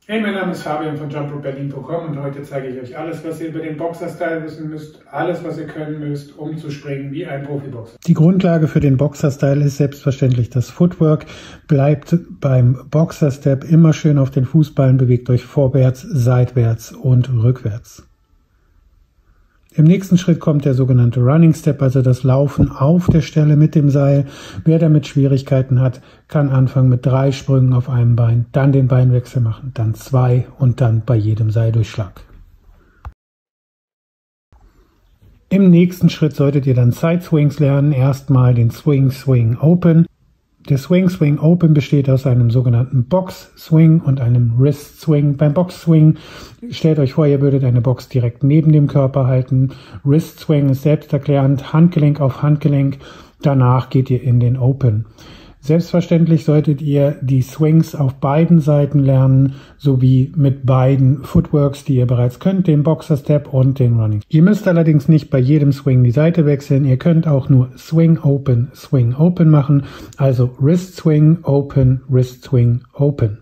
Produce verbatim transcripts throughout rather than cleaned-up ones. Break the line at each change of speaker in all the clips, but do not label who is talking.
Hey, mein Name ist Fabian von jump rope berlin punkt com und heute zeige ich euch alles, was ihr über den Boxer-Style wissen müsst, alles, was ihr können müsst, um zu springen wie ein Profiboxer. Die Grundlage für den Boxer-Style ist selbstverständlich das Footwork. Bleibt beim Boxer-Step immer schön auf den Fußballen, bewegt euch vorwärts, seitwärts und rückwärts. Im nächsten Schritt kommt der sogenannte Running Step, also das Laufen auf der Stelle mit dem Seil. Wer damit Schwierigkeiten hat, kann anfangen mit drei Sprüngen auf einem Bein, dann den Beinwechsel machen, dann zwei und dann bei jedem Seildurchschlag. Im nächsten Schritt solltet ihr dann Side Swings lernen. Erstmal den Swing Swing Open. Der Swing Swing Open besteht aus einem sogenannten Box Swing und einem Wrist Swing. Beim Box Swing stellt euch vor, ihr würdet eine Box direkt neben dem Körper halten. Wrist Swing ist selbsterklärend, Handgelenk auf Handgelenk. Danach geht ihr in den Open. Selbstverständlich solltet ihr die Swings auf beiden Seiten lernen, sowie mit beiden Footworks, die ihr bereits könnt, den Boxer Step und den Running. Ihr müsst allerdings nicht bei jedem Swing die Seite wechseln. Ihr könnt auch nur Swing Open, Swing Open machen, also Wrist Swing Open, Wrist Swing Open.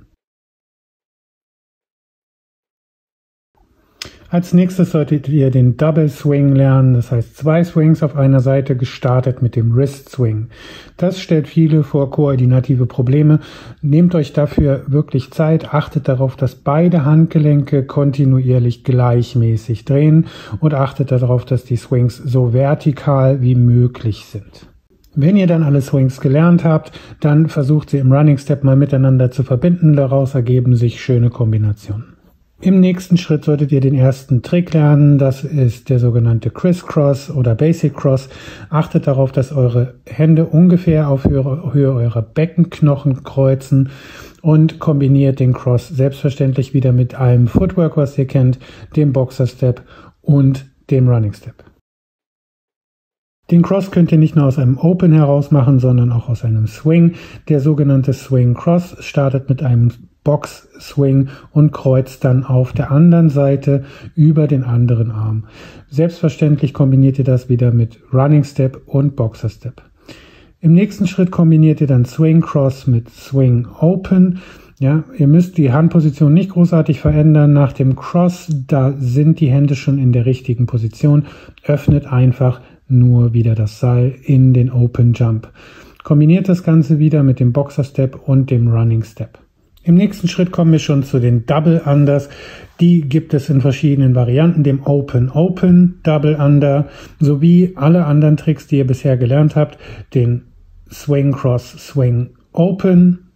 Als nächstes solltet ihr den Double Swing lernen, das heißt zwei Swings auf einer Seite, gestartet mit dem Wrist Swing. Das stellt viele vor koordinative Probleme. Nehmt euch dafür wirklich Zeit, achtet darauf, dass beide Handgelenke kontinuierlich gleichmäßig drehen und achtet darauf, dass die Swings so vertikal wie möglich sind. Wenn ihr dann alle Swings gelernt habt, dann versucht sie im Running Step mal miteinander zu verbinden, daraus ergeben sich schöne Kombinationen. Im nächsten Schritt solltet ihr den ersten Trick lernen, das ist der sogenannte Crisscross oder Basic Cross. Achtet darauf, dass eure Hände ungefähr auf Höhe, Höhe eurer Beckenknochen kreuzen und kombiniert den Cross selbstverständlich wieder mit einem Footwork, was ihr kennt, dem Boxer Step und dem Running Step. Den Cross könnt ihr nicht nur aus einem Open heraus machen, sondern auch aus einem Swing. Der sogenannte Swing Cross startet mit einem Box Swing und kreuzt dann auf der anderen Seite über den anderen Arm. Selbstverständlich kombiniert ihr das wieder mit Running Step und Boxer Step. Im nächsten Schritt kombiniert ihr dann Swing Cross mit Swing Open. Ja, ihr müsst die Handposition nicht großartig verändern. Nach dem Cross, da sind die Hände schon in der richtigen Position. Öffnet einfach nur wieder das Seil in den Open Jump. Kombiniert das Ganze wieder mit dem Boxer Step und dem Running Step. Im nächsten Schritt kommen wir schon zu den Double Unders. Die gibt es in verschiedenen Varianten, dem Open Open Double Under sowie alle anderen Tricks, die ihr bisher gelernt habt, den Swing Cross Swing Open,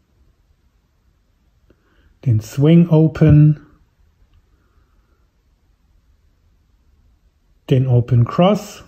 den Swing Open, den Open Cross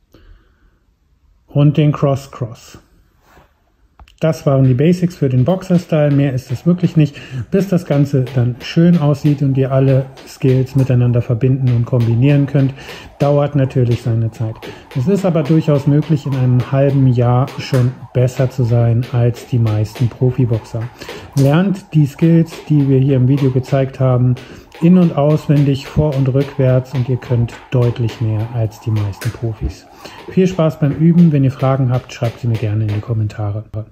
und den Cross Cross. Das waren die Basics für den Boxer-Style, mehr ist es wirklich nicht. Bis das Ganze dann schön aussieht und ihr alle Skills miteinander verbinden und kombinieren könnt, dauert natürlich seine Zeit. Es ist aber durchaus möglich, in einem halben Jahr schon besser zu sein als die meisten Profiboxer. Lernt die Skills, die wir hier im Video gezeigt haben, in- und auswendig, vor- und rückwärts und ihr könnt deutlich mehr als die meisten Profis. Viel Spaß beim Üben. Wenn ihr Fragen habt, schreibt sie mir gerne in die Kommentare.